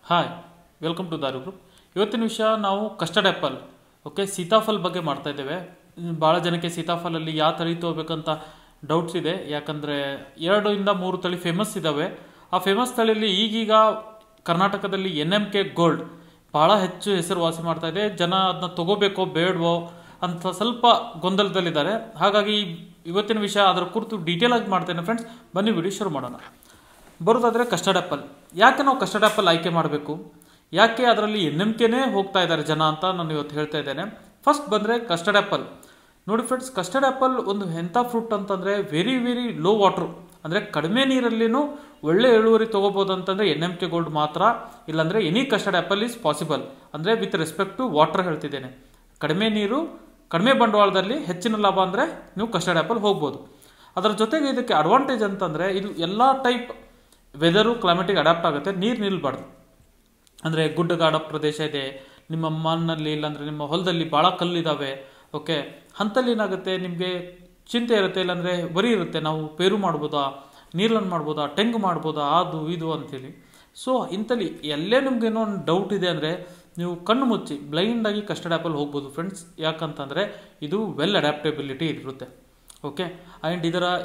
Hi welcome to ದಾರು group. ಇವತ್ತಿನ ವಿಷಯ ನಾವು ಕಸ್ಟರ್ಡ್ ಆ್ಯಪಲ್ ಓಕೆ ಸೀತಾಫಲ್ ಬಗ್ಗೆ ಮಾಡ್ತಾ ಇದ್ದೇವೆ. ಭಾಳ ಜನಕ್ಕೆ ಸೀತಾಫಲಲ್ಲಿ ಯಾವ ತಳಿ ತೊಗೋಬೇಕಂತ ಡೌಟ್ಸ್ ಇದೆ. ಯಾಕಂದರೆ 2-3 ತಳಿ ಫೇಮಸ್ ಇದ್ದಾವೆ. ಆ ಫೇಮಸ್ ತಳಿಯಲ್ಲಿ ಈಗೀಗ ಕರ್ನಾಟಕದಲ್ಲಿ NMK ಗೋಲ್ಡ್ ಭಾಳ ಹೆಚ್ಚು ಹೆಸರುವಾಸಿ ಮಾಡ್ತಾ ಇದೆ. ಜನ ಅದನ್ನ ತೊಗೋಬೇಕೋ ಬೇಡವೋ ಅಂತ ಸ್ವಲ್ಪ ಗೊಂದಲದಲ್ಲಿದ್ದಾರೆ. ಹಾಗಾಗಿ ಇವತ್ತಿನ ವಿಷಯ ಅದರ ಕುರಿತು ಡೀಟೇಲ್ ಆಗಿ ಮಾಡ್ತೇನೆ ಫ್ರೆಂಡ್ಸ್. ಬನ್ನಿ ವಿಡಿಯೋ ಶುರು ಮಾಡೋಣ. ಬರೋದಾದರೆ ಕಸ್ಟರ್ಡ್ ಆ್ಯಪಲ್. ಯಾಕೆ ನಾವು ಕಸ್ಟರ್ಡ್ ಆ್ಯಪಲ್ ಆಯ್ಕೆ ಮಾಡಬೇಕು, ಯಾಕೆ ಅದರಲ್ಲಿ NMKನೇ ಹೋಗ್ತಾ ಇದ್ದಾರೆ ಜನ ಅಂತ ನಾನು ಇವತ್ತು ಹೇಳ್ತಾ ಇದ್ದೇನೆ. ಫಸ್ಟ್ ಬಂದರೆ ಕಸ್ಟರ್ಡ್ ಆ್ಯಪಲ್. ನೋಡಿ ಫ್ರೆಂಡ್ಸ್, ಕಸ್ಟರ್ಡ್ ಆ್ಯಪಲ್ ಒಂದು ಎಂಥ ಫ್ರೂಟ್ ಅಂತಂದರೆ ವೆರಿ ಲೋ ವಾಟ್ರು, ಅಂದರೆ ಕಡಿಮೆ ನೀರಲ್ಲಿನೂ ಒಳ್ಳೆ ಇಳುವರಿ ತೊಗೋಬೋದು ಅಂತಂದರೆ NMK ಗೋಲ್ಡ್ ಮಾತ್ರ. ಇಲ್ಲಾಂದರೆ any custard apple is possible. ಅಂದರೆ ವಿತ್ ರೆಸ್ಪೆಕ್ಟ್ ಟು ವಾಟರ್ ಹೇಳ್ತಿದ್ದೇನೆ. ಕಡಿಮೆ ನೀರು ಕಡಿಮೆ ಬಂಡವಾಳದಲ್ಲಿ ಹೆಚ್ಚಿನ ಲಾಭ ಅಂದರೆ ನೀವು ಕಸ್ಟರ್ಡ್ ಆ್ಯಪಲ್ ಹೋಗ್ಬೋದು. ಅದರ ಜೊತೆಗೆ ಇದಕ್ಕೆ ಅಡ್ವಾಂಟೇಜ್ ಅಂತಂದರೆ ಇದು ಎಲ್ಲ ಟೈಪ್ ವೆದರು ಕ್ಲೈಮೇಟಿಗೆ ಅಡ್ಯಾಪ್ಟ್ ಆಗುತ್ತೆ. ನೀರು ನಿಲ್ಬಾರ್ದು. ಅಂದರೆ ಗುಡ್ಡಗಾಡ ಪ್ರದೇಶ ಇದೆ ನಿಮ್ಮ ಮಣ್ಣಲ್ಲಿ, ಇಲ್ಲಾಂದರೆ ನಿಮ್ಮ ಹೊಲದಲ್ಲಿ ಭಾಳ ಕಲ್ಲಿದ್ದಾವೆ ಓಕೆ, ಅಂಥಲ್ಲಿ ಏನಾಗುತ್ತೆ ನಿಮಗೆ ಚಿಂತೆ ಇರುತ್ತೆ, ಇಲ್ಲಾಂದರೆ ಬರೀ ಇರುತ್ತೆ. ನಾವು ಪೇರು ಮಾಡ್ಬೋದಾ, ನೀರ್ಲನ್ನು ಮಾಡ್ಬೋದಾ, ಟೆಂಗ್ ಮಾಡ್ಬೋದಾ, ಅದು ಇದು ಅಂತೇಳಿ. ಸೊ ಇಂಥಲ್ಲಿ ಎಲ್ಲೇ ನಿಮ್ಗೇನೋ ಒಂದು ಡೌಟ್ ಇದೆ ಅಂದರೆ ನೀವು ಕಣ್ಣು ಮುಚ್ಚಿ ಬ್ಲೈಂಡಾಗಿ ಕಸ್ಟರ್ಡ್ ಆ್ಯಪಲ್ ಹೋಗ್ಬೋದು ಫ್ರೆಂಡ್ಸ್. ಯಾಕಂತಂದರೆ ಇದು ವೆಲ್ ಅಡ್ಯಾಪ್ಟೆಬಿಲಿಟಿ ಇರುತ್ತೆ ಓಕೆ. ಆ್ಯಂಡ್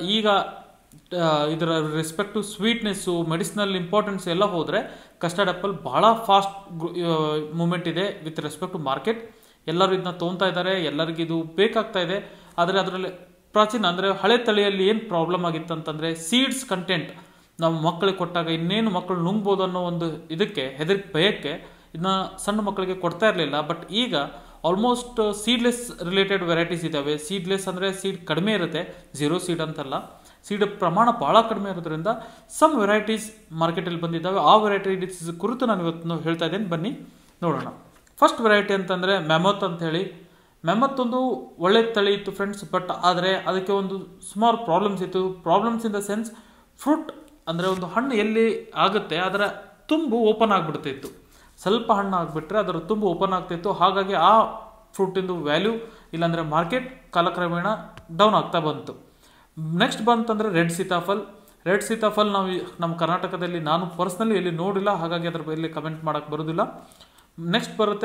ಇದರ respect to sweetness, medicinal importance ಎಲ್ಲ ಹೋದರೆ ಕಸ್ಟರ್ಡ್ ಆ್ಯಪಲ್ ಭಾಳ ಫಾಸ್ಟ್ ಮೂಮೆಂಟ್ ಇದೆ ವಿತ್ ರೆಸ್ಪೆಕ್ಟ್ ಟು ಮಾರ್ಕೆಟ್. ಎಲ್ಲರೂ ಇದನ್ನ ತೊಗೊತಾ ಇದ್ದಾರೆ, ಎಲ್ಲರಿಗೂ ಇದು ಬೇಕಾಗ್ತಾ ಇದೆ. ಆದರೆ ಅದರಲ್ಲಿ ಪ್ರಾಚೀನ ಅಂದರೆ ಹಳೆ ತಳಿಯಲ್ಲಿ ಏನು ಪ್ರಾಬ್ಲಮ್ ಆಗಿತ್ತು ಅಂತಂದರೆ ಸೀಡ್ಸ್ ಕಂಟೆಂಟ್ ನಾವು ಮಕ್ಕಳಿಗೆ ಕೊಟ್ಟಾಗ ಇನ್ನೇನು ಮಕ್ಕಳು ನುಂಗ್ಬೋದು ಅನ್ನೋ ಒಂದು ಇದಕ್ಕೆ ಹೆದರಿಕೆ ಭಯಕ್ಕೆ ಇದನ್ನ ಸಣ್ಣ ಮಕ್ಕಳಿಗೆ ಕೊಡ್ತಾ ಇರಲಿಲ್ಲ. ಬಟ್ ಈಗ ಆಲ್ಮೋಸ್ಟ್ ಸೀಡ್ಲೆಸ್ ರಿಲೇಟೆಡ್ ವೆರೈಟೀಸ್ ಇದ್ದಾವೆ. ಸೀಡ್ಲೆಸ್ ಅಂದರೆ ಸೀಡ್ ಕಡಿಮೆ ಇರುತ್ತೆ, 0 ಸೀಡ್ ಅಂತಲ್ಲ, ಸೀಡ್ ಪ್ರಮಾಣ ಭಾಳ ಕಡಿಮೆ ಇರೋದ್ರಿಂದ ಸಮ್ ವೆರೈಟೀಸ್ ಮಾರ್ಕೆಟಲ್ಲಿ ಬಂದಿದ್ದಾವೆ. ಆ ವೆರೈಟೀಸ್ ಕುರಿತು ನಾನು ಇವತ್ತು ಹೇಳ್ತಾ ಇದ್ದೇನೆ, ಬನ್ನಿ ನೋಡೋಣ. ಫಸ್ಟ್ ವೆರೈಟಿ ಅಂತಂದರೆ ಮ್ಯಾಮತ್ ಅಂತ ಹೇಳಿ. ಮ್ಯಾಮತ್ ಒಂದು ಒಳ್ಳೆ ತಳಿ ಇತ್ತು ಫ್ರೆಂಡ್ಸ್. ಬಟ್ ಆದರೆ ಅದಕ್ಕೆ ಒಂದು ಸುಮಾರು ಪ್ರಾಬ್ಲಮ್ಸ್ ಇತ್ತು. Problems in the sense fruit ಅಂದರೆ ಒಂದು ಹಣ್ಣು ಎಲ್ಲಿ ಆಗುತ್ತೆ ಅದರ ತುಂಬು ಓಪನ್ ಆಗಿಬಿಡ್ತಿತ್ತು. ಸ್ವಲ್ಪ ಹಣ್ಣು ಆಗಿಬಿಟ್ರೆ ಅದರ ತುಂಬು ಓಪನ್ ಆಗ್ತಿತ್ತು. ಹಾಗಾಗಿ ಆ ಫ್ರೂಟಿಂದು ವ್ಯಾಲ್ಯೂ ಇಲ್ಲಾಂದರೆ ಮಾರ್ಕೆಟ್ ಕಾಲಕ್ರಮೇಣ ಡೌನ್ ಆಗ್ತಾ ಬಂತು. ನೆಕ್ಸ್ಟ್ ಬಂತಂದರೆ ರೆಡ್ ಸೀತಾಫಲ್ ನಾವು ನಮ್ಮ ಕರ್ನಾಟಕದಲ್ಲಿ ನಾನು ಪರ್ಸ್ನಲಿ ಎಲ್ಲಿ ನೋಡಿಲ್ಲ, ಹಾಗಾಗಿ ಅದ್ರ ಮೇಲೆ ಕಮೆಂಟ್ ಮಾಡೋಕ್ಕೆ ಬರೋದಿಲ್ಲ. ನೆಕ್ಸ್ಟ್ ಬರುತ್ತೆ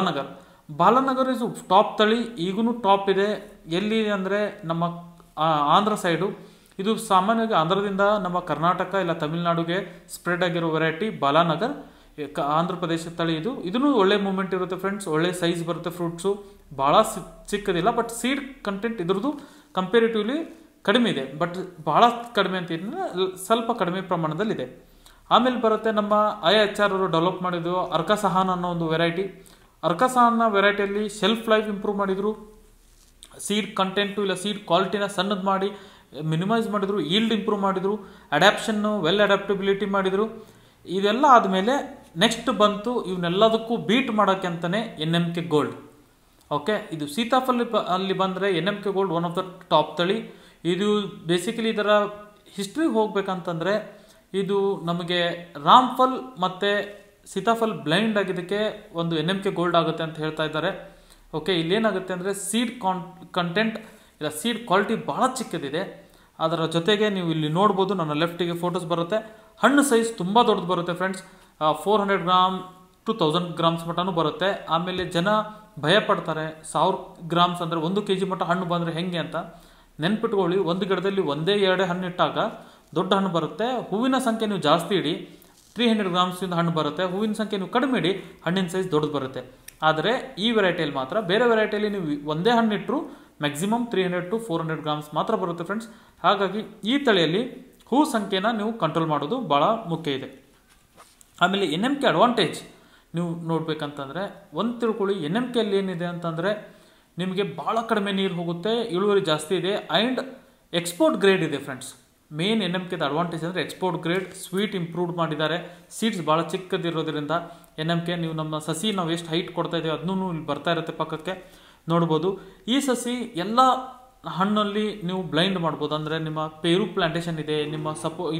ಬಾಲನಗರ್ ಇಸ್ ಟಾಪ್ ತಳಿ, ಈಗೂ ಟಾಪ್ ಇದೆ. ಎಲ್ಲಿ ಅಂದರೆ ನಮ್ಮ ಆಂಧ್ರ ಸೈಡು. ಇದು ಸಾಮಾನ್ಯವಾಗಿ ಆಂಧ್ರದಿಂದ ನಮ್ಮ ಕರ್ನಾಟಕ ಇಲ್ಲ ತಮಿಳುನಾಡುಗೆ ಸ್ಪ್ರೆಡ್ ಆಗಿರೋ ವೆರೈಟಿ ಬಾಲನಗರ್, ಆಂಧ್ರ ಪ್ರದೇಶ ತಳಿ. ಇದೂ ಒಳ್ಳೆ ಮೂಮೆಂಟ್ ಇರುತ್ತೆ ಫ್ರೆಂಡ್ಸ್. ಒಳ್ಳೆ ಸೈಜ್ ಬರುತ್ತೆ ಫ್ರೂಟ್ಸು, ಭಾಳ ಚಿಕ್ಕದಿಲ್ಲ. ಬಟ್ ಸೀಡ್ ಕಂಟೆಂಟ್ ಇದ್ರದ್ದು ಕಂಪೇರಿಟಿವ್ಲಿ ಕಡಿಮೆ ಇದೆ. ಬಟ್ ಭಾಳ ಕಡಿಮೆ ಅಂತ ಸ್ವಲ್ಪ ಕಡಿಮೆ ಪ್ರಮಾಣದಲ್ಲಿದೆ. ಆಮೇಲೆ ಬರುತ್ತೆ ನಮ್ಮ IHR ಅವರು ಡೆವಲಪ್ ಮಾಡಿದ್ದು ಅರ್ಕಸಹಾನ್ ಅನ್ನೋ ಒಂದು ವೆರೈಟಿ. ಅರ್ಕಸಹಾನ್ನ ವೆರೈಟಿಯಲ್ಲಿ ಶೆಲ್ಫ್ ಲೈಫ್ ಇಂಪ್ರೂವ್ ಮಾಡಿದರು, ಸೀಡ್ ಕಂಟೆಂಟು ಇಲ್ಲ ಸೀಡ್ ಕ್ವಾಲಿಟಿನ ಸಣ್ಣದು ಮಾಡಿ ಮಿನಿಮೈಸ್ ಮಾಡಿದರು, ಈಲ್ಡ್ ಇಂಪ್ರೂವ್ ಮಾಡಿದರು, ಅಡ್ಯಾಪ್ಷನ್ನು ವೆಲ್ ಅಡ್ಯಾಪ್ಟಬಿಲಿಟಿ ಮಾಡಿದರು. ಇದೆಲ್ಲ ಆದಮೇಲೆ ನೆಕ್ಸ್ಟ್ ಬಂತು ಇವನ್ನೆಲ್ಲದಕ್ಕೂ ಬೀಟ್ ಮಾಡೋಕ್ಕೆ ಅಂತಲೇ NMK ಗೋಲ್ಡ್ ಓಕೆ. ಇದು ಸೀತಾಫಲ್ ಅಲ್ಲಿ ಬಂದರೆ NMK gold one of the top ತಳಿ. ಇದು ಬೇಸಿಕಲಿ ಇದರ ಹಿಸ್ಟ್ರಿ ಹೋಗ್ಬೇಕಂತಂದರೆ ಇದು ನಮಗೆ ರಾಮ್ಫಲ್ ಮತ್ತು ಸೀತಾಫಲ್ ಬ್ಲೈಂಡ್ ಆಗಿದ್ದಕ್ಕೆ ಒಂದು NMK ಗೋಲ್ಡ್ ಆಗುತ್ತೆ ಅಂತ ಹೇಳ್ತಾ ಇದ್ದಾರೆ ಓಕೆ. ಇಲ್ಲೇನಾಗುತ್ತೆ ಅಂದರೆ ಸೀಡ್ ಕಂಟೆಂಟ್ ಇಲ್ಲ ಸೀಡ್ ಕ್ವಾಲಿಟಿ ಭಾಳ ಚಿಕ್ಕದಿದೆ. ಅದರ ಜೊತೆಗೆ ನೀವು ಇಲ್ಲಿ ನೋಡ್ಬೋದು, ನನ್ನ ಲೆಫ್ಟಿಗೆ ಫೋಟೋಸ್ ಬರುತ್ತೆ. ಹಣ್ಣು ಸೈಜ್ ತುಂಬ ದೊಡ್ಡದು ಬರುತ್ತೆ ಫ್ರೆಂಡ್ಸ್. 400 ಗ್ರಾಮ್ to 1000 ಗ್ರಾಮ್ಸ್ ಮಟ್ಟನೂ ಬರುತ್ತೆ. ಆಮೇಲೆ ಜನ ಭಯ ಪಡ್ತಾರೆ 1000 ಗ್ರಾಮ್ಸ್ ಅಂದರೆ 1 kg ಮಟ್ಟ ಹಣ್ಣು ಬಂದರೆ ಹೆಂಗೆ ಅಂತ. ನೆನ್ಪಿಟ್ಕೊಳ್ಳಿ, ಒಂದು ಗಿಡದಲ್ಲಿ 1-2 ಹಣ್ಣು ಇಟ್ಟಾಗ ದೊಡ್ಡ ಹಣ್ಣು ಬರುತ್ತೆ. ಹೂವಿನ ಸಂಖ್ಯೆ ನೀವು ಜಾಸ್ತಿ ಇಡಿ 300 ಗ್ರಾಮ್ಸಿಂದ ಹಣ್ಣು ಬರುತ್ತೆ. ಹೂವಿನ ಸಂಖ್ಯೆ ನೀವು ಕಡಿಮೆ ಇಡಿ, ಹಣ್ಣಿನ ಸೈಜ್ ದೊಡ್ಡದು ಬರುತ್ತೆ. ಆದರೆ ಈ ವೆರೈಟಿಯಲ್ಲಿ ಮಾತ್ರ, ಬೇರೆ ವೆರೈಟಿಯಲ್ಲಿ ನೀವು ಒಂದೇ ಹಣ್ಣು ಇಟ್ಟರು ಮ್ಯಾಕ್ಸಿಮಮ್ 300 to 400 ಗ್ರಾಮ್ಸ್ ಮಾತ್ರ ಬರುತ್ತೆ ಫ್ರೆಂಡ್ಸ್. ಹಾಗಾಗಿ ಈ ತಳಿಯಲ್ಲಿ ಹೂ ಸಂಖ್ಯೆನ ನೀವು ಕಂಟ್ರೋಲ್ ಮಾಡೋದು ಭಾಳ ಮುಖ್ಯ ಇದೆ. ಆಮೇಲೆ NMK ಅಡ್ವಾಂಟೇಜ್ ನೀವು ನೋಡ್ಬೇಕಂತಂದರೆ ಒಂದು ತಿಳ್ಕೊಳ್ಳಿ, NMKಯಲ್ಲಿ ಏನಿದೆ ಅಂತಂದರೆ ನಿಮಗೆ ಭಾಳ ಕಡಿಮೆ ನೀರು ಹೋಗುತ್ತೆ, ಇಳುವರಿ ಜಾಸ್ತಿ ಇದೆ, ಆ್ಯಂಡ್ ಎಕ್ಸ್ಪೋರ್ಟ್ ಗ್ರೇಡ್ ಇದೆ ಫ್ರೆಂಡ್ಸ್. ಮೇನ್ NMKದ ಅಡ್ವಾಂಟೇಜ್ ಅಂದರೆ ಎಕ್ಸ್ಪೋರ್ಟ್ ಗ್ರೇಡ್. ಸ್ವೀಟ್ ಇಂಪ್ರೂವ್ ಮಾಡಿದ್ದಾರೆ, ಸೀಡ್ಸ್ ಭಾಳ ಚಿಕ್ಕದಿರೋದ್ರಿಂದ NMK ನೀವು ನಮ್ಮ ಸಸಿ ನಾವು ಎಷ್ಟು ಹೈಟ್ ಕೊಡ್ತಾ ಇದ್ದೀವಿ ಅದನ್ನೂ ಇಲ್ಲಿ ಬರ್ತಾ ಇರುತ್ತೆ ಪಕ್ಕಕ್ಕೆ ನೋಡ್ಬೋದು. ಈ ಸಸಿ ಎಲ್ಲ ಹಣ್ಣಲ್ಲಿ ನೀವು ಬ್ಲೈಂಡ್ ಮಾಡ್ಬೋದು. ಅಂದರೆ ನಿಮ್ಮ ಪೇರು ಪ್ಲಾಂಟೇಶನ್ ಇದೆ, ನಿಮ್ಮ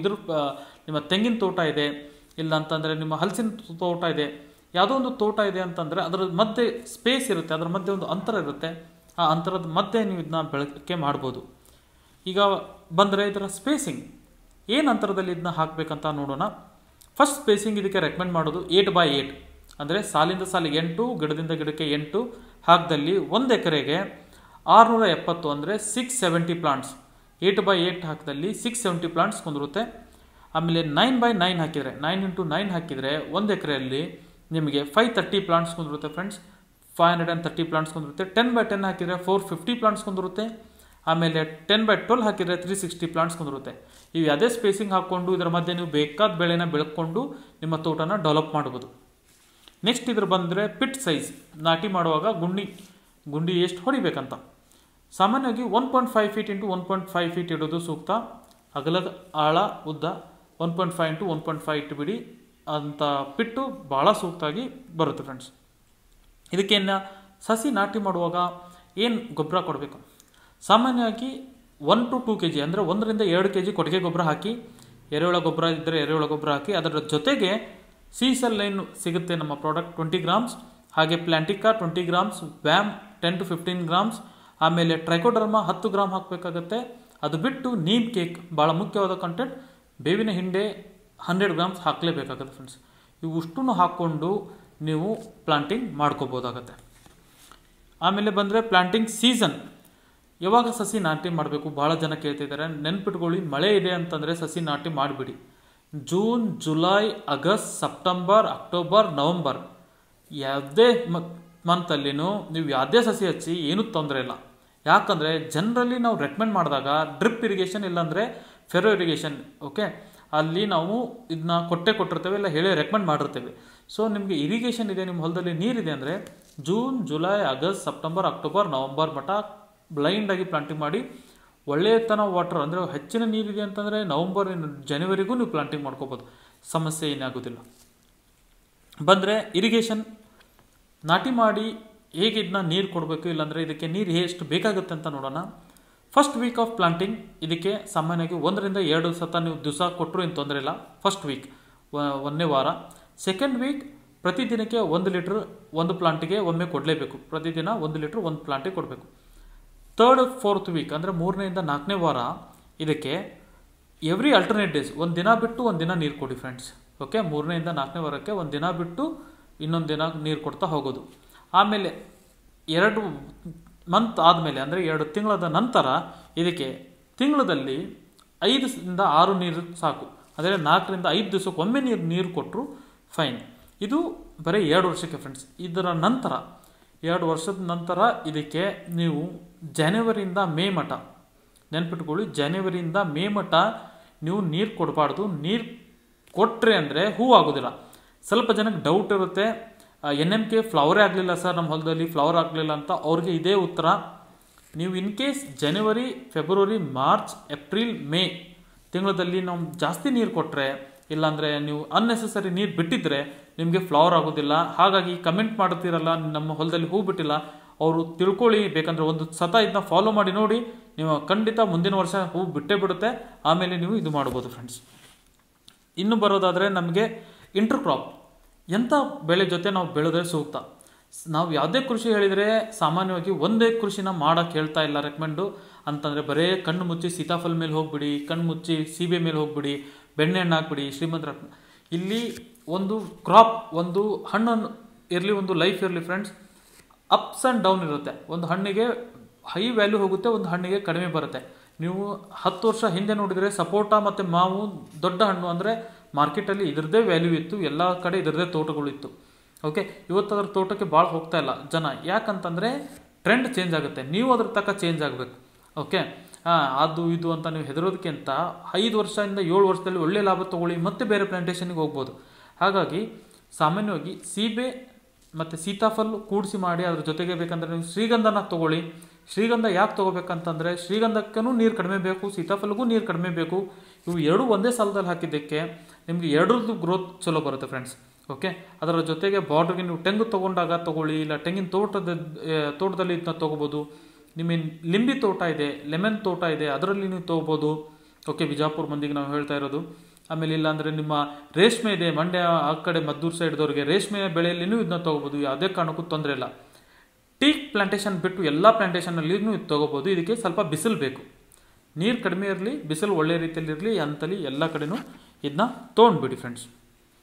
ನಿಮ್ಮ ತೆಂಗಿನ ತೋಟ ಇದೆ, ಇಲ್ಲ ಅಂತಂದರೆ ನಿಮ್ಮ ಹಲಸಿನ ತೋಟ ಇದೆ, ಯಾವುದೋ ಒಂದು ತೋಟ ಇದೆ ಅಂತಂದರೆ ಅದರ ಮಧ್ಯೆ ಸ್ಪೇಸ್ ಇರುತ್ತೆ, ಅದರ ಮಧ್ಯೆ ಒಂದು ಅಂತರ ಇರುತ್ತೆ. ಆ ಅಂತರದ ಮಧ್ಯೆ ನೀವು ಇದನ್ನ ಬಳಕೆ ಮಾಡ್ಬೋದು. ಈಗ ಬಂದರೆ ಇದರ ಸ್ಪೇಸಿಂಗ್ ಏನು ಅಂತರದಲ್ಲಿ ಇದನ್ನ ಹಾಕಬೇಕಂತ ನೋಡೋಣ. ಫಸ್ಟ್ ಸ್ಪೇಸಿಂಗ್ ಇದಕ್ಕೆ ರೆಕಮೆಂಡ್ ಮಾಡೋದು 8x8, ಅಂದರೆ ಸಾಲಿಂದ ಸಾಲಿಗೆ 8, ಗಿಡದಿಂದ ಗಿಡಕ್ಕೆ 8 ಹಾಕದಲ್ಲಿ 1 ಎಕರೆಗೆ 670 ಅಂದರೆ 670 ಪ್ಲಾಂಟ್ಸ್. 8x8 ಹಾಕದಲ್ಲಿ 670 plants ಕುಂದಿರುತ್ತೆ. ಆಮೇಲೆ 9x9 ಹಾಕಿದರೆ 9 × 9 ಹಾಕಿದರೆ 1 ಎಕರೆಯಲ್ಲಿ ನಿಮಗೆ 530 ಪ್ಲಾಂಟ್ಸ್ ಕುಂದಿರುತ್ತೆ ಫ್ರೆಂಡ್ಸ್. 530 ಪ್ಲಾಂಟ್ಸ್ ಕುಂದಿರುತ್ತೆ. 10x10 ಹಾಕಿದರೆ 450 ಪ್ಲಾಂಟ್ಸ್ ಕುಂದಿರುತ್ತೆ. ಆಮೇಲೆ 10x12 ಹಾಕಿದರೆ 360 ಪ್ಲಾಂಟ್ಸ್ ಕುಂದಿರುತ್ತೆ. ಇವು ಯಾವುದೇ ಸ್ಪೇಸಿಂಗ್ ಹಾಕ್ಕೊಂಡು ಇದರ ಮಧ್ಯೆ ನೀವು ಬೇಕಾದ ಬೆಳೆನ ಬೆಳ್ಕೊಂಡು ನಿಮ್ಮ ತೋಟನ ಡೆವಲಪ್ ಮಾಡ್ಬೋದು. ನೆಕ್ಸ್ಟ್ ಇದ್ರ ಬಂದರೆ ಪಿಟ್ ಸೈಜ್. ನಾಟಿ ಮಾಡುವಾಗ ಗುಂಡಿ ಎಷ್ಟು ಹೊಡಿಬೇಕಂತ ಸಾಮಾನ್ಯವಾಗಿ 1.5 ಫೀಟ್ ಇಂಟು 1.5 ಫೀಟ್ ಇಡೋದು ಸೂಕ್ತ. ಅಗಲದ ಆಳ ಉದ್ದ 1.5 ಇಂಟು 1.5 ಇಟ್ಟುಬಿಡಿ ಅಂತ ಪಿಟ್ಟು ಭಾಳ ಸೂಕ್ತವಾಗಿ ಬರುತ್ತೆ ಫ್ರೆಂಡ್ಸ್. ಇದಕ್ಕೇನು ಸಸಿ ನಾಟಿ ಮಾಡುವಾಗ ಏನು ಗೊಬ್ಬರ ಕೊಡಬೇಕು? ಸಾಮಾನ್ಯವಾಗಿ 1 to 2 kg ಅಂದರೆ 1 ರಿಂದ 2 kg ಕೊಟ್ಟಿಗೆ ಗೊಬ್ಬರ ಹಾಕಿ, ಎರೆಹುಳ ಗೊಬ್ಬರ ಇದ್ದರೆ ಎರೆಹುಳ ಗೊಬ್ಬರ ಹಾಕಿ. ಅದರ ಜೊತೆಗೆ ಸೀಸಲ್ ಲೈನ್ ಸಿಗುತ್ತೆ ನಮ್ಮ ಪ್ರಾಡಕ್ಟ್ 20 ಗ್ರಾಮ್ಸ್, ಹಾಗೆ ಪ್ಲಾಂಟಿಕಾ 20 ಗ್ರಾಮ್ಸ್, ವ್ಯಾಮ್ 10 to 15 ಗ್ರಾಮ್ಸ್, ಆಮೇಲೆ ಟ್ರೈಕೋಡರ್ಮಾ 10 ಗ್ರಾಮ್ ಹಾಕಬೇಕಾಗತ್ತೆ. ಅದು ಬಿಟ್ಟು ನೀಮ್ ಕೇಕ್ ಭಾಳ ಮುಖ್ಯವಾದ ಕಂಟೆಂಟ್, ಬೇವಿನ ಹಿಂಡೆ 100 ಗ್ರಾಮ್ಸ್ ಹಾಕಲೇಬೇಕಾಗುತ್ತೆ ಫ್ರೆಂಡ್ಸ್. ಇವು ಅಷ್ಟನ್ನು ಹಾಕ್ಕೊಂಡು ನೀವು ಪ್ಲಾಂಟಿಂಗ್ ಮಾಡ್ಕೋಬೋದಾಗತ್ತೆ. ಆಮೇಲೆ ಬಂದರೆ ಪ್ಲಾಂಟಿಂಗ್ ಸೀಸನ್, ಯಾವಾಗ ಸಸಿ ನಾಟಿ ಮಾಡಬೇಕು? ಭಾಳ ಜನ ಕೇಳ್ತಿದ್ದಾರೆ. ನೆನ್ಪಿಟ್ಕೊಳ್ಳಿ, ಮಳೆ ಇದೆ ಅಂತಂದರೆ ಸಸಿ ನಾಟಿ ಮಾಡಿಬಿಡಿ. June, July, August, September, October, November ಯಾವುದೇ ಮಂತಲ್ಲಿನೂ ನೀವು ಯಾವುದೇ ಸಸಿ ಹಚ್ಚಿ ಏನೂ ತೊಂದರೆ ಇಲ್ಲ. ಯಾಕಂದರೆ ಜನರಲಿ ನಾವು ರೆಕಮೆಂಡ್ ಮಾಡಿದಾಗ ಡ್ರಿಪ್ ಇರಿಗೇಷನ್ ಇಲ್ಲಾಂದರೆ ಫೆರೋ ಇರಿಗೇಷನ್, ಓಕೆ, ಅಲ್ಲಿ ನಾವು ಇದನ್ನ ಕೊಟ್ಟಿರ್ತೇವೆ, ಇಲ್ಲ ಹೇಳಿ ರೆಕಮೆಂಡ್ ಮಾಡಿರ್ತೇವೆ. ಸೊ ನಿಮಗೆ ಇರಿಗೇಷನ್ ಇದೆ, ನಿಮ್ಮ ಹೊಲದಲ್ಲಿ ನೀರಿದೆ ಅಂದರೆ June, July, August, September, October, November ಮಟ್ಟ ಬ್ಲೈಂಡಾಗಿ ಪ್ಲಾಂಟಿಂಗ್ ಮಾಡಿ. ಒಳ್ಳೆಯತನ ವಾಟರ್ ಅಂದರೆ ಹೆಚ್ಚಿನ ನೀರಿದೆ ಅಂತಂದರೆ ನವಂಬರ್, ಜನವರಿಗೂ ನೀವು ಪ್ಲಾಂಟಿಂಗ್ ಮಾಡ್ಕೋಬೋದು, ಸಮಸ್ಯೆ ಏನಾಗೋದಿಲ್ಲ. ಬಂದರೆ ಇರಿಗೇಷನ್ ನಾಟಿ ಮಾಡಿ ಹೇಗೆ ಇದನ್ನ ನೀರು ಕೊಡಬೇಕು, ಇಲ್ಲಾಂದರೆ ಇದಕ್ಕೆ ನೀರು ಎಷ್ಟು ಬೇಕಾಗುತ್ತೆ ಅಂತ ನೋಡೋಣ. ಫಸ್ಟ್ ವೀಕ್ ಆಫ್ ಪ್ಲಾಂಟಿಂಗ್ ಇದಕ್ಕೆ ಸಾಮಾನ್ಯವಾಗಿ 1 ರಿಂದ 2 ಸತ ನೀವು ದಿವಸ ಕೊಟ್ಟರು ಏನು ತೊಂದರೆ ಇಲ್ಲ. ಫಸ್ಟ್ ವೀಕ್ 1ನೇ ವಾರ. ಸೆಕೆಂಡ್ ವೀಕ್ ಪ್ರತಿದಿನಕ್ಕೆ 1 ಲೀಟ್ರ್ ಒಂದು ಪ್ಲಾಂಟಿಗೆ ಒಮ್ಮೆ ಕೊಡಲೇಬೇಕು. ಪ್ರತಿದಿನ 1 ಲೀಟ್ರ್ ಒಂದು ಪ್ಲಾಂಟಿಗೆ ಕೊಡಬೇಕು. ಥರ್ಡ್, ಫೋರ್ತ್ ವೀಕ್ ಅಂದರೆ 3ನೇಯಿಂದ 4ನೇ ವಾರ ಇದಕ್ಕೆ ಎವ್ರಿ ಅಲ್ಟರ್ನೇಟ್ ಡೇಸ್, ಒಂದು ದಿನ ಬಿಟ್ಟು ಒಂದು ದಿನ ನೀರು ಕೊಡಿ ಫ್ರೆಂಡ್ಸ್. ಓಕೆ, 3ನೇಯಿಂದ 4ನೇ ವಾರಕ್ಕೆ ಒಂದು ದಿನ ಬಿಟ್ಟು ಇನ್ನೊಂದು ದಿನ ನೀರು ಕೊಡ್ತಾ ಹೋಗೋದು. ಆಮೇಲೆ 2 ಮಂತ್ ಆದಮೇಲೆ ಅಂದರೆ 2 ತಿಂಗಳದ ನಂತರ ಇದಕ್ಕೆ ತಿಂಗಳಲ್ಲಿ 5 ರಿಂದ 6 ನೀರು ಸಾಕು. ಅಂದರೆ 4 ರಿಂದ 5 ದಿವಸಕ್ಕೆ ಒಮ್ಮೆ ನೀರು ಕೊಟ್ಟರು ಫೈನ್. ಇದು ಬರೀ 2 ವರ್ಷಕ್ಕೆ ಫ್ರೆಂಡ್ಸ್. ಇದರ ನಂತರ 2 ವರ್ಷದ ನಂತರ ಇದಕ್ಕೆ ನೀವು ಜನವರಿಯಿಂದ ಮೇ ಮಠ ನೆನ್ಪಿಟ್ಕೊಳ್ಳಿ, ಜನವರಿಯಿಂದ ಮೇ ಮಠ ನೀವು ನೀರು ಕೊಡಬಾರ್ದು. ನೀರು ಕೊಟ್ಟರೆ ಅಂದರೆ ಹೂ ಆಗೋದಿಲ್ಲ. ಸ್ವಲ್ಪ ಜನಕ್ಕೆ ಡೌಟ್ ಇರುತ್ತೆ, NMK ಫ್ಲವರೇ ಆಗಲಿಲ್ಲ ಸರ್ ನಮ್ಮ ಹೊಲದಲ್ಲಿ, ಫ್ಲವರ್ ಆಗಲಿಲ್ಲ ಅಂತ. ಅವ್ರಿಗೆ ಇದೇ ಉತ್ತರ. ನೀವು in case January, February, March, April, May ತಿಂಗಳಲ್ಲಿ ನಾವು ಜಾಸ್ತಿ ನೀರು ಕೊಟ್ಟರೆ, ಇಲ್ಲಾಂದರೆ ನೀವು ಅನ್ನೆಸೆಸರಿ ನೀರು ಬಿಟ್ಟಿದ್ರೆ ನಿಮಗೆ ಫ್ಲವರ್ ಆಗೋದಿಲ್ಲ. ಹಾಗಾಗಿ ಕಮೆಂಟ್ ಮಾಡ್ತೀರಲ್ಲ ನಮ್ಮ ಹೊಲದಲ್ಲಿ ಹೂ ಬಿಟ್ಟಿಲ್ಲ, ಅವರು ತಿಳ್ಕೊಳ್ಳಿ. ಬೇಕಂದರೆ ಒಂದು ಸತ ಇದನ್ನ ಫಾಲೋ ಮಾಡಿ ನೋಡಿ, ನೀವು ಖಂಡಿತ ಮುಂದಿನ ವರ್ಷ ಹೂ ಬಿಟ್ಟೇ ಬಿಡುತ್ತೆ. ಆಮೇಲೆ ನೀವು ಇದು ಮಾಡ್ಬೋದು ಫ್ರೆಂಡ್ಸ್. ಇನ್ನು ಬರೋದಾದರೆ ನಮಗೆ ಇಂಟರ್ ಕ್ರಾಪ್, ಎಂಥ ಬೆಳೆ ಜೊತೆ ನಾವು ಬೆಳೆದ್ರೆ ಸೂಕ್ತ? ನಾವು ಯಾವುದೇ ಕೃಷಿ ಹೇಳಿದರೆ ಸಾಮಾನ್ಯವಾಗಿ ಒಂದೇ ಕೃಷಿನ ಮಾಡೋಕ್ಕೆ ಹೇಳ್ತಾ ಇಲ್ಲ ರೆಕಮೆಂಡು. ಅಂತಂದರೆ ಬರೇ ಕಣ್ಣು ಮುಚ್ಚಿ ಸೀತಾಫಲ ಮೇಲೆ ಹೋಗ್ಬಿಡಿ, ಕಣ್ಣು ಮುಚ್ಚಿ ಸೀಬೆ ಮೇಲೆ ಹೋಗ್ಬಿಡಿ, ಬೆಣ್ಣೆಹಣ್ಣು ಹಾಕ್ಬಿಡಿ, ಶ್ರೀಮಂತ. ಇಲ್ಲಿ ಒಂದು ಕ್ರಾಪ್, ಒಂದು ಹಣ್ಣು ಇರಲಿ, ಒಂದು ಲೈಫ್ ಇರಲಿ ಫ್ರೆಂಡ್ಸ್, ಅಪ್ಸ್ ಆ್ಯಂಡ್ ಡೌನ್ ಇರುತ್ತೆ. ಒಂದು ಹಣ್ಣಿಗೆ ಹೈ ವ್ಯಾಲ್ಯೂ ಹೋಗುತ್ತೆ, ಒಂದು ಹಣ್ಣಿಗೆ ಕಡಿಮೆ ಬರುತ್ತೆ. ನೀವು 10 ವರ್ಷ ಹಿಂದೆ ನೋಡಿದರೆ ಸಪೋಟ ಮತ್ತು ಮಾವು ದೊಡ್ಡ ಹಣ್ಣು ಅಂದರೆ ಮಾರ್ಕೆಟಲ್ಲಿ ಇದರದ್ದೇ ವ್ಯಾಲ್ಯೂ ಇತ್ತು, ಎಲ್ಲ ಕಡೆ ಇದರದ್ದೇ ತೋಟಗಳಿತ್ತು. ಓಕೆ, ಇವತ್ತು ಅದರ ತೋಟಕ್ಕೆ ಭಾಳ ಹೋಗ್ತಾ ಇಲ್ಲ ಜನ. ಯಾಕಂತಂದರೆ ಟ್ರೆಂಡ್ ಚೇಂಜ್ ಆಗುತ್ತೆ, ನೀವು ಅದ್ರ ತಕ್ಕ ಚೇಂಜ್ ಆಗಬೇಕು. ಓಕೆ, ಅದು ಇದು ಅಂತ ನೀವು ಹೆದರೋದಕ್ಕಿಂತ 5 ವರ್ಷದಿಂದ 7 ವರ್ಷದಲ್ಲಿ ಒಳ್ಳೆ ಲಾಭ ತೊಗೊಳ್ಳಿ, ಮತ್ತೆ ಬೇರೆ ಪ್ಲಾಂಟೇಷನ್ಗೆ ಹೋಗ್ಬೋದು. ಹಾಗಾಗಿ ಸಾಮಾನ್ಯವಾಗಿ ಸೀಬೆ ಮತ್ತು ಸೀತಾಫಲ್ ಕೂಡಿಸಿ ಮಾಡಿ, ಅದ್ರ ಜೊತೆಗೆ ಬೇಕಂದರೆ ನೀವು ಶ್ರೀಗಂಧನ ತೊಗೊಳ್ಳಿ. ಶ್ರೀಗಂಧ ಯಾಕೆ ತೊಗೋಬೇಕಂತಂದರೆ ಶ್ರೀಗಂಧಕ್ಕೂ ನೀರು ಕಡಿಮೆ ಬೇಕು, ಸೀತಾಫಲ್ಗೂ ನೀರು ಕಡಿಮೆ ಬೇಕು. ಇವು 2 ಒಂದೇ ಸಾಲದಲ್ಲಿ ಹಾಕಿದ್ದಕ್ಕೆ ನಿಮಗೆ 2ರದ್ದು ಗ್ರೋತ್ ಚಲೋ ಬರುತ್ತೆ ಫ್ರೆಂಡ್ಸ್. ಓಕೆ, ಅದರ ಜೊತೆಗೆ ಬಾರ್ಡ್ರಿಗೆ ನೀವು ತೆಂಗು ತೊಗೊಂಡಾಗ ತೊಗೊಳ್ಳಿ, ಇಲ್ಲ ತೆಂಗಿನ ತೋಟದಲ್ಲಿ ಇದನ್ನ ತೊಗೋಬೋದು. ನಿಮ್ಮ ಲಿಂಬಿ ತೋಟ ಇದೆ, ಲೆಮನ್ ತೋಟ ಇದೆ, ಅದರಲ್ಲಿ ನೀವು ತೊಗೋಬೋದು. ಓಕೆ, ಬಿಜಾಪುರ ಮಂದಿಗೆ ನಾವು ಹೇಳ್ತಾ ಇರೋದು. ಆಮೇಲೆ ಇಲ್ಲಾಂದರೆ ನಿಮ್ಮ ರೇಷ್ಮೆ ಇದೆ, ಮಂಡ್ಯ ಆ ಕಡೆ ಮದ್ದೂರು ಸೈಡ್ದವ್ರಿಗೆ ರೇಷ್ಮೆ ಬೆಳೆಯಲ್ಲಿನೂ ಇದನ್ನ ತೊಗೋಬೋದು, ಯಾವುದೇ ಕಾರಣಕ್ಕೂ ತೊಂದರೆ ಇಲ್ಲ. ಟೀ ಪ್ಲಾಂಟೇಶನ್ ಬಿಟ್ಟು ಎಲ್ಲ ಪ್ಲಾಂಟೇಷನಲ್ಲಿನೂ ಇದು ತೊಗೋಬೋದು. ಇದಕ್ಕೆ ಸ್ವಲ್ಪ ಬಿಸಿಲು ಬೇಕು, ನೀರು ಕಡಿಮೆ ಇರಲಿ, ಬಿಸಿಲು ಒಳ್ಳೆ ರೀತಿಯಲ್ಲಿ ಇರಲಿ ಅಂತಲ್ಲಿ ಎಲ್ಲ ಕಡೆನೂ ಇದನ್ನ ತೊಗೊಂಡ್ಬಿಡಿ ಫ್ರೆಂಡ್ಸ್.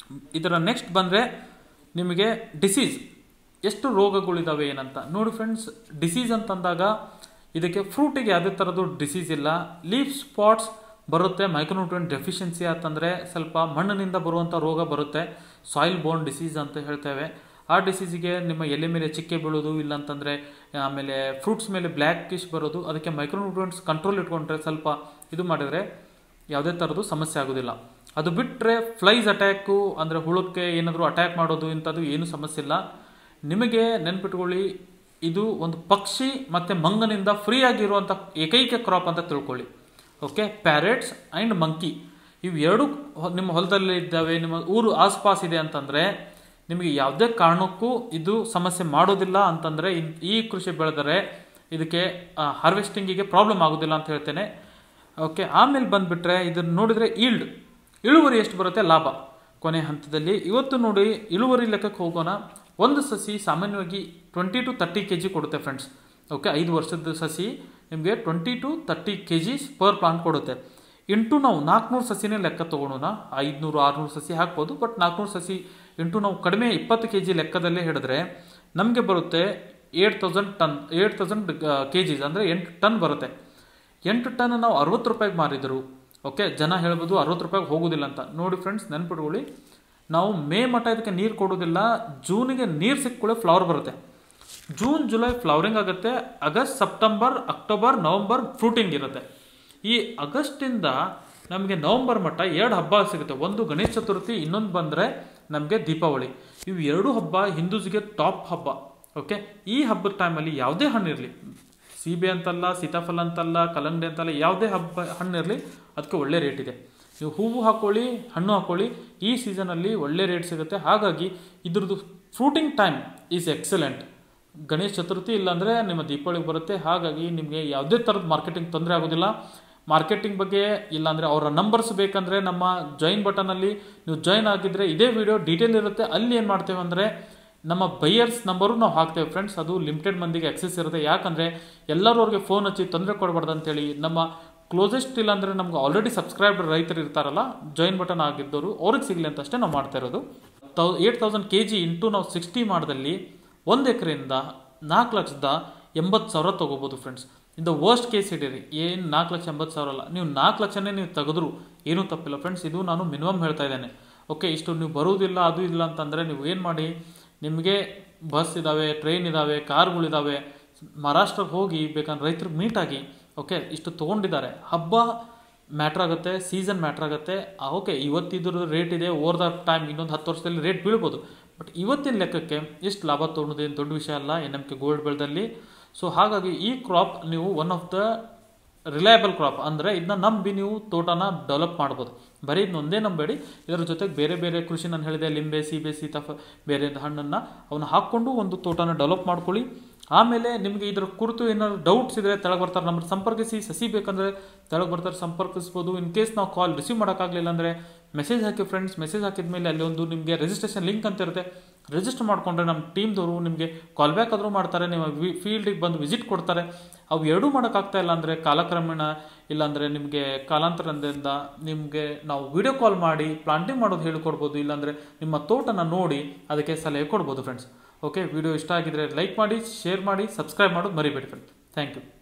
ಇದರ ನೆಕ್ಸ್ಟ್ ಬಂದರೆ ನಿಮಗೆ ಡಿಸೀಸ್ ಎಷ್ಟು ರೋಗಗಳಿದ್ದಾವೆ ಏನಂತ ನೋಡಿ ಫ್ರೆಂಡ್ಸ್. ಡಿಸೀಸ್ ಅಂತಂದಾಗ ಇದಕ್ಕೆ ಫ್ರೂಟಿಗೆ ಯಾವುದೇ ಥರದ್ದು ಡಿಸೀಸ್ ಇಲ್ಲ. ಲೀಫ್ ಸ್ಪಾಟ್ಸ್ ಬರುತ್ತೆ, ಮೈಕ್ರೋನ್ಯೂಟ್ರಿಯೆಂಟ್ ಡೆಫಿಷಿಯನ್ಸಿ ಅಂತಂದರೆ ಸ್ವಲ್ಪ ಮಣ್ಣಿನಿಂದ ಬರುವಂಥ ರೋಗ ಬರುತ್ತೆ, ಸಾಯಿಲ್ ಬೋರ್ನ್ ಡಿಸೀಸ್ ಅಂತ ಹೇಳ್ತೇವೆ. ಆ ಡಿಸೀಸಿಗೆ ನಿಮ್ಮ ಎಲೆ ಮೇಲೆ ಚಿಕ್ಕೆ ಬೀಳೋದು, ಇಲ್ಲಾಂತಂದರೆ ಆಮೇಲೆ ಫ್ರೂಟ್ಸ್ ಮೇಲೆ ಬ್ಲ್ಯಾಕಿಶ್ ಬರೋದು, ಅದಕ್ಕೆ ಮೈಕ್ರೋನ್ಯೂಟ್ರಿಯೆಂಟ್ಸ್ ಕಂಟ್ರೋಲ್ ಇಟ್ಕೊಂಡ್ರೆ ಸ್ವಲ್ಪ ಇದು ಮಾಡಿದರೆ ಯಾವುದೇ ಥರದ್ದು ಸಮಸ್ಯೆ ಆಗೋದಿಲ್ಲ. ಅದು ಬಿಟ್ಟರೆ ಫ್ಲೈಸ್ ಅಟ್ಯಾಕು ಅಂದರೆ ಹುಳಕ್ಕೆ ಏನಾದರೂ ಅಟ್ಯಾಕ್ ಮಾಡೋದು ಇಂಥದ್ದು ಏನೂ ಸಮಸ್ಯೆ ಇಲ್ಲ. ನಿಮಗೆ ನೆನ್ಪಿಟ್ಕೊಳ್ಳಿ, ಇದು ಒಂದು ಪಕ್ಷಿ ಮತ್ತು ಮಂಗನಿಂದ ಫ್ರೀ ಆಗಿರುವಂಥ ಏಕೈಕ ಕ್ರಾಪ್ ಅಂತ ತಿಳ್ಕೊಳ್ಳಿ. ಓಕೆ, ಪ್ಯಾರೆಟ್ಸ್ ಆ್ಯಂಡ್ ಮಂಕಿ ಇವು ಎರಡು ನಿಮ್ಮ ಹೊಲದಲ್ಲಿ ಇದ್ದಾವೆ, ನಿಮ್ಮ ಊರು ಆಸ್ಪಾಸ್ ಇದೆ ಅಂತಂದರೆ ನಿಮಗೆ ಯಾವುದೇ ಕಾರಣಕ್ಕೂ ಇದು ಸಮಸ್ಯೆ ಮಾಡೋದಿಲ್ಲ ಅಂತಂದರೆ ಈ ಕೃಷಿ ಬೆಳೆದರೆ ಇದಕ್ಕೆ ಹಾರ್ವೆಸ್ಟಿಂಗಿಗೆ ಪ್ರಾಬ್ಲಮ್ ಆಗೋದಿಲ್ಲ ಅಂತ ಹೇಳ್ತೇನೆ. ಓಕೆ, ಆಮೇಲೆ ಬಂದುಬಿಟ್ರೆ ಇದನ್ನು ನೋಡಿದರೆ ಇಳುವರಿ ಎಷ್ಟು ಬರುತ್ತೆ, ಲಾಭ ಕೊನೆ ಹಂತದಲ್ಲಿ. ಇವತ್ತು ನೋಡಿ ಇಳುವರಿ ಲೆಕ್ಕಕ್ಕೆ ಹೋಗೋಣ. ಒಂದು ಸಸಿ ಸಾಮಾನ್ಯವಾಗಿ 20 to 30 kg ಕೊಡುತ್ತೆ ಫ್ರೆಂಡ್ಸ್. ಓಕೆ, 5 ವರ್ಷದ ಸಸಿ ನಿಮಗೆ 20 to 30 kg ಪರ್ ಪ್ಲಾಂಟ್ ಕೊಡುತ್ತೆ. ಇಂಟು ನಾವು 400 ಸಸಿನೇ ಲೆಕ್ಕ ತೊಗೊಳೋಣ. 500-600 ಸಸಿ ಹಾಕ್ಬೋದು, ಬಟ್ 400 ಸಸಿ ಇಂಟು ನಾವು ಕಡಿಮೆ 20 kg ಲೆಕ್ಕದಲ್ಲೇ ಹಿಡಿದ್ರೆ ನಮಗೆ ಬರುತ್ತೆ 8,000 kg ಅಂದರೆ 8 ಟನ್ ಬರುತ್ತೆ. 8 ಟನ್ ನಾವು 60 ರೂಪಾಯಿಗೆ ಮಾರಿದರು. ಓಕೆ, ಜನ ಹೇಳ್ಬೋದು 60 ರೂಪಾಯಿಗೆ ಹೋಗೋದಿಲ್ಲ ಅಂತ. ನೋಡಿ ಫ್ರೆಂಡ್ಸ್, ನೆನ್ಪಿಟ್ಕೊಳ್ಳಿ, ನಾವು ಮೇ ಮಟ್ಟ ಇದಕ್ಕೆ ನೀರು ಕೊಡೋದಿಲ್ಲ. ಜೂನಿಗೆ ನೀರು ಸಿಕ್ಕೊಳ್ಳೆ ಫ್ಲವರ್ ಬರುತ್ತೆ. ಜೂನ್ ಜುಲೈ ಫ್ಲವರಿಂಗ್ ಆಗುತ್ತೆ. August September October November fruiting ಇರುತ್ತೆ. ಈ ಆಗಸ್ಟಿಂದ ನಮಗೆ ನವಂಬರ್ ಮಟ್ಟ 2 ಹಬ್ಬ ಸಿಗುತ್ತೆ. ಒಂದು ಗಣೇಶ ಚತುರ್ಥಿ, ಇನ್ನೊಂದು ಬಂದರೆ ನಮಗೆ ದೀಪಾವಳಿ. ಇವು 2 ಹಬ್ಬ ಹಿಂದೂಸ್ಗೆ ಟಾಪ್ ಹಬ್ಬ. ಓಕೆ, ಈ ಹಬ್ಬದ ಟೈಮಲ್ಲಿ ಯಾವುದೇ ಹಣ್ಣಿರಲಿ, ಸೀಬೆ ಅಂತಲ್ಲ, ಸೀತಾಫಲ ಅಂತಲ್ಲ, ಕಲ್ಲಂಗಡಿ ಅಂತಲ್ಲ, ಯಾವುದೇ ಹಣ್ಣಿರಲಿ ಅದಕ್ಕೆ ಒಳ್ಳೆ ರೇಟ್ ಇದೆ. ನೀವು ಹೂವು ಹಾಕ್ಕೊಳ್ಳಿ, ಹಣ್ಣು ಹಾಕ್ಕೊಳ್ಳಿ, ಈ ಸೀಸನಲ್ಲಿ ಒಳ್ಳೆ ರೇಟ್ ಸಿಗುತ್ತೆ. ಹಾಗಾಗಿ ಇದ್ರದ್ದು fruiting time is excellent. Ganesha Chaturthi ಇಲ್ಲಾಂದರೆ ನಿಮ್ಮ ದೀಪಾವಳಿಗೆ ಬರುತ್ತೆ. ಹಾಗಾಗಿ ನಿಮಗೆ ಯಾವುದೇ ಥರದ ಮಾರ್ಕೆಟಿಂಗ್ ತೊಂದರೆ ಆಗೋದಿಲ್ಲ. ಮಾರ್ಕೆಟಿಂಗ್ ಬಗ್ಗೆ ಇಲ್ಲಾಂದರೆ ಅವರ ನಂಬರ್ಸ್ ಬೇಕಂದರೆ ನಮ್ಮ ಜಾಯಿನ್ ಬಟನಲ್ಲಿ ನೀವು ಜಾಯಿನ್ ಆಗಿದ್ದರೆ ಇದೇ ವಿಡಿಯೋ ಡೀಟೇಲ್ ಇರುತ್ತೆ. ಅಲ್ಲಿ ಏನು ಮಾಡ್ತೇವೆ ಅಂದರೆ ನಮ್ಮ ಬೈಯರ್ಸ್ ನಂಬರು ನಾವು ಹಾಕ್ತೇವೆ ಫ್ರೆಂಡ್ಸ್. ಅದು ಲಿಮಿಟೆಡ್ ಮಂದಿಗೆ ಆಕ್ಸೆಸ್ ಇರುತ್ತೆ. ಯಾಕಂದರೆ ಎಲ್ಲರೂ ಅವ್ರಿಗೆ ಫೋನ್ ಹಚ್ಚಿ ತೊಂದರೆ ಕೊಡಬಾರ್ದು ಅಂತೇಳಿ ನಮ್ಮ ಕ್ಲೋಸೆಸ್ಟ್ ಇಲ್ಲಾಂದರೆ ನಮ್ಗೆ ಆಲ್ರೆಡಿ ಸಬ್ಸ್ಕ್ರೈಬ್ಡ್ ರೈತರು ಇರ್ತಾರಲ್ಲ, ಜಾಯಿನ್ ಬಟನ್ ಆಗಿದ್ದವರು, ಅವ್ರಿಗೆ ಸಿಗಲಿ ಅಂತ ಅಷ್ಟೇ ನಾವು ಮಾಡ್ತಾ ಇರೋದು. 8,000 kg ಇಂಟು ನಾವು 60 ಮಾಡಿದಲ್ಲಿ 1 ಎಕರೆಯಿಂದ 4,80,000 ತೊಗೋಬೋದು ಫ್ರೆಂಡ್ಸ್. ಇದು ವರ್ಸ್ಟ್ ಕೇಸ್ ಹಿಡೀರಿ, ಏನು 4,80,000 ಅಲ್ಲ, ನೀವು 4 ಲಕ್ಷನೇ ನೀವು ತೆಗೆದ್ರು ಏನೂ ತಪ್ಪಿಲ್ಲ ಫ್ರೆಂಡ್ಸ್. ಇದು ನಾನು ಮಿನಿಮಮ್ ಹೇಳ್ತಾ ಇದ್ದೇನೆ. ಓಕೆ, ಇಷ್ಟು ನೀವು ಬರುವುದಿಲ್ಲ ಅದು ಇಲ್ಲ ಅಂತಂದರೆ ನೀವು ಏನು ಮಾಡಿ, ನಿಮಗೆ ಬಸ್ ಇದ್ದಾವೆ, ಟ್ರೈನ್ ಇದ್ದಾವೆ, ಕಾರ್ಗಳಿದ್ದಾವೆ, ಮಹಾರಾಷ್ಟ್ರಕ್ಕೆ ಹೋಗಿ ಬೇಕಂದ್ರೆ ರೈತರಿಗೆ ಮೀಟಾಗಿ. ಓಕೆ, ಇಷ್ಟು ತೊಗೊಂಡಿದ್ದಾರೆ. ಹಬ್ಬ ಮ್ಯಾಟ್ರ್ ಆಗುತ್ತೆ, ಸೀಸನ್ ಮ್ಯಾಟ್ರ್ ಆಗುತ್ತೆ. ಓಕೆ, ಇವತ್ತಿದ್ರ ರೇಟ್ ಇದೆ, ಓವರ್ ದ ಟೈಮ್ ಇನ್ನೊಂದು 10 ವರ್ಷದಲ್ಲಿ ರೇಟ್ ಬೀಳ್ಬೋದು. ಬಟ್ ಇವತ್ತಿನ ಲೆಕ್ಕಕ್ಕೆ ಎಷ್ಟು ಲಾಭ ತೊಗೊಳೋದೇನು ದೊಡ್ಡ ವಿಷಯ ಅಲ್ಲ NMK ಗೋಲ್ಡ್ ಬೆಳೆದಲ್ಲಿ. ಸೊ ಹಾಗಾಗಿ ಈ ಕ್ರಾಪ್ ನೀವು one of the reliable crop. ಅಂದರೆ ಇದನ್ನ ನಂಬಿ ನೀವು ತೋಟನ ಡೆವಲಪ್ ಮಾಡ್ಬೋದು. ಬರೀ ಇದನ್ನೊಂದೇ ನಂಬೇಡಿ, ಇದರ ಜೊತೆಗೆ ಬೇರೆ ಬೇರೆ ಕೃಷಿ ನಾನು ಹೇಳಿದೆ, ಲಿಂಬೆ, ಸೀಬೆ, ಬೇರೆ ಹಣ್ಣನ್ನು ಅವನ್ನ ಹಾಕ್ಕೊಂಡು ಒಂದು ತೋಟನ ಡೆವಲಪ್ ಮಾಡ್ಕೊಳ್ಳಿ. ಆಮೇಲೆ ನಿಮಗೆ ಇದರ ಕುರಿತು ಏನಾದ್ರು ಡೌಟ್ಸ್ ಇದ್ದರೆ ತೆಳಗೆ ಬರ್ತಾರೆ, ನಮ್ಮನ್ನು ಸಂಪರ್ಕಿಸಿ. ಸಸಿ ಬೇಕಂದರೆ ತೆಳಗೆ ಬರ್ತಾರೆ, ಸಂಪರ್ಕಿಸ್ಬೋದು. ಇನ್ ಕೇಸ್ ನಾವು ಕಾಲ್ ರಿಸೀವ್ ಮಾಡೋಕ್ಕಾಗಲಿಲ್ಲ ಅಂದರೆ ಮೆಸೇಜ್ ಹಾಕಿ ಫ್ರೆಂಡ್ಸ್. ಮೆಸೇಜ್ ಹಾಕಿದ ಮೇಲೆ ಅಲ್ಲಿ ಒಂದು ನಿಮಗೆ ರಿಜಿಸ್ಟ್ರೇಷನ್ ಲಿಂಕ್ ಅಂತ ಇರುತ್ತೆ. ರಿಜಿಸ್ಟರ್ ಮಾಡಿಕೊಂಡ್ರೆ ನಮ್ಮ ಟೀಮ್ದವರು ನಿಮಗೆ ಕಾಲ್ ಬ್ಯಾಕ್ ಆದರೂ ಮಾಡ್ತಾರೆ, ನೀವು ಫೀಲ್ಡಿಗೆ ಬಂದು ವಿಸಿಟ್ ಕೊಡ್ತಾರೆ. ಅವು ಎರಡೂ ಮಾಡೋಕ್ಕಾಗ್ತಾ ಇಲ್ಲ ಅಂದರೆ ಕಾಲಕ್ರಮೇಣ ಇಲ್ಲಾಂದರೆ ನಿಮಗೆ ಕಾಲಾಂತರದಿಂದ ನಿಮಗೆ ನಾವು ವಿಡಿಯೋ ಕಾಲ್ ಮಾಡಿ ಪ್ಲಾಂಟಿಂಗ್ ಮಾಡೋದು ಹೇಳಿಕೊಡ್ಬೋದು. ಇಲ್ಲಾಂದರೆ ನಿಮ್ಮ ತೋಟನ ನೋಡಿ ಅದಕ್ಕೆ ಸಲಹೆ ಕೊಡ್ಬೋದು ಫ್ರೆಂಡ್ಸ್. ಓಕೆ, ವಿಡಿಯೋ ಇಷ್ಟ ಆಗಿದ್ರೆ ಲೈಕ್ ಮಾಡಿ, ಶೇರ್ ಮಾಡಿ, ಸಬ್ಸ್ಕ್ರೈಬ್ ಮಾಡೋದು ಮರಿಬೇಡಿ ಫ್ರೆಂಡ್ಸ್. Thank you.